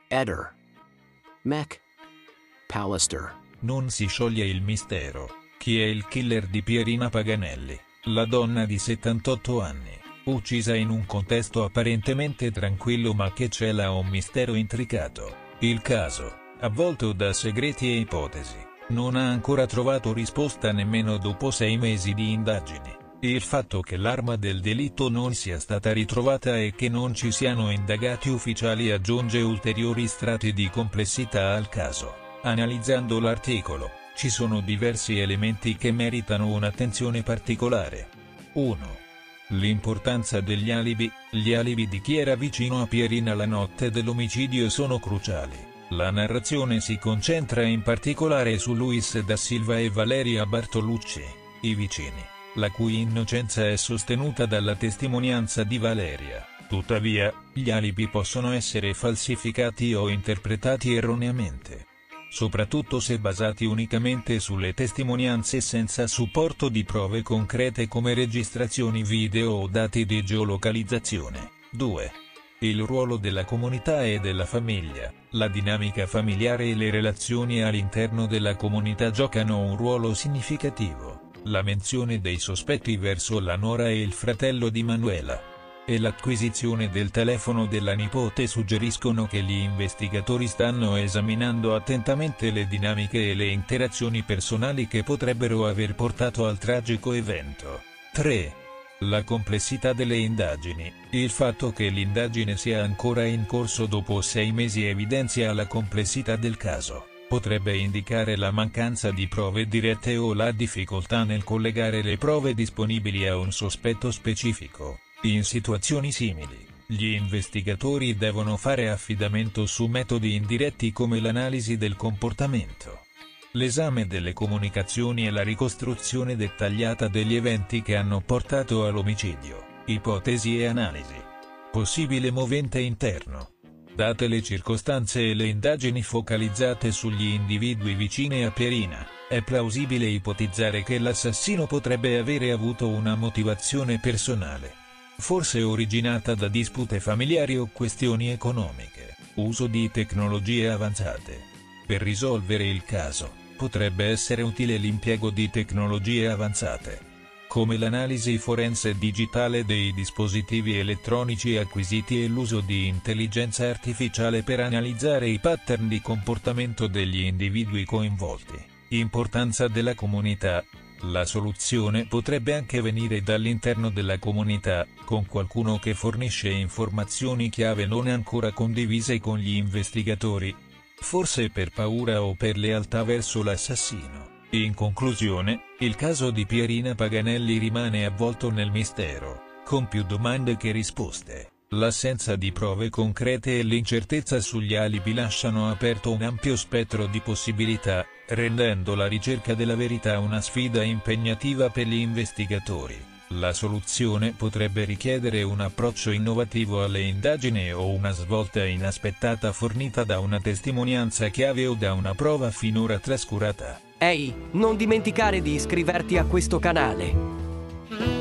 Eder. Mac. Pallister. Non si scioglie il mistero. Chi è il killer di Pierina Paganelli, la donna di 78 anni, uccisa in un contesto apparentemente tranquillo ma che cela un mistero intricato? Il caso, avvolto da segreti e ipotesi, non ha ancora trovato risposta nemmeno dopo 6 mesi di indagini. Il fatto che l'arma del delitto non sia stata ritrovata e che non ci siano indagati ufficiali aggiunge ulteriori strati di complessità al caso. Analizzando l'articolo, ci sono diversi elementi che meritano un'attenzione particolare. 1. L'importanza degli alibi. Gli alibi di chi era vicino a Pierina la notte dell'omicidio sono cruciali. La narrazione si concentra in particolare su Luis da Silva e Valeria Bartolucci, i vicini, la cui innocenza è sostenuta dalla testimonianza di Valeria. Tuttavia, gli alibi possono essere falsificati o interpretati erroneamente, soprattutto se basati unicamente sulle testimonianze senza supporto di prove concrete come registrazioni video o dati di geolocalizzazione. 2. Il ruolo della comunità e della famiglia. La dinamica familiare e le relazioni all'interno della comunità giocano un ruolo significativo. La menzione dei sospetti verso la nuora e il fratello di Manuela e l'acquisizione del telefono della nipote suggeriscono che gli investigatori stanno esaminando attentamente le dinamiche e le interazioni personali che potrebbero aver portato al tragico evento. 3. La complessità delle indagini. Il fatto che l'indagine sia ancora in corso dopo 6 mesi evidenzia la complessità del caso. Potrebbe indicare la mancanza di prove dirette o la difficoltà nel collegare le prove disponibili a un sospetto specifico. In situazioni simili, gli investigatori devono fare affidamento su metodi indiretti come l'analisi del comportamento, l'esame delle comunicazioni e la ricostruzione dettagliata degli eventi che hanno portato all'omicidio, ipotesi e analisi. Possibile movente interno. Date le circostanze e le indagini focalizzate sugli individui vicini a Pierina, è plausibile ipotizzare che l'assassino potrebbe avere avuto una motivazione personale, forse originata da dispute familiari o questioni economiche. Uso di tecnologie avanzate. Per risolvere il caso, potrebbe essere utile l'impiego di tecnologie avanzate, come l'analisi forense digitale dei dispositivi elettronici acquisiti e l'uso di intelligenza artificiale per analizzare i pattern di comportamento degli individui coinvolti. Importanza della comunità. La soluzione potrebbe anche venire dall'interno della comunità, con qualcuno che fornisce informazioni chiave non ancora condivise con gli investigatori, forse per paura o per lealtà verso l'assassino. In conclusione, il caso di Pierina Paganelli rimane avvolto nel mistero, con più domande che risposte. L'assenza di prove concrete e l'incertezza sugli alibi lasciano aperto un ampio spettro di possibilità, rendendo la ricerca della verità una sfida impegnativa per gli investigatori. La soluzione potrebbe richiedere un approccio innovativo alle indagini o una svolta inaspettata fornita da una testimonianza chiave o da una prova finora trascurata. Ehi, non dimenticare di iscriverti a questo canale.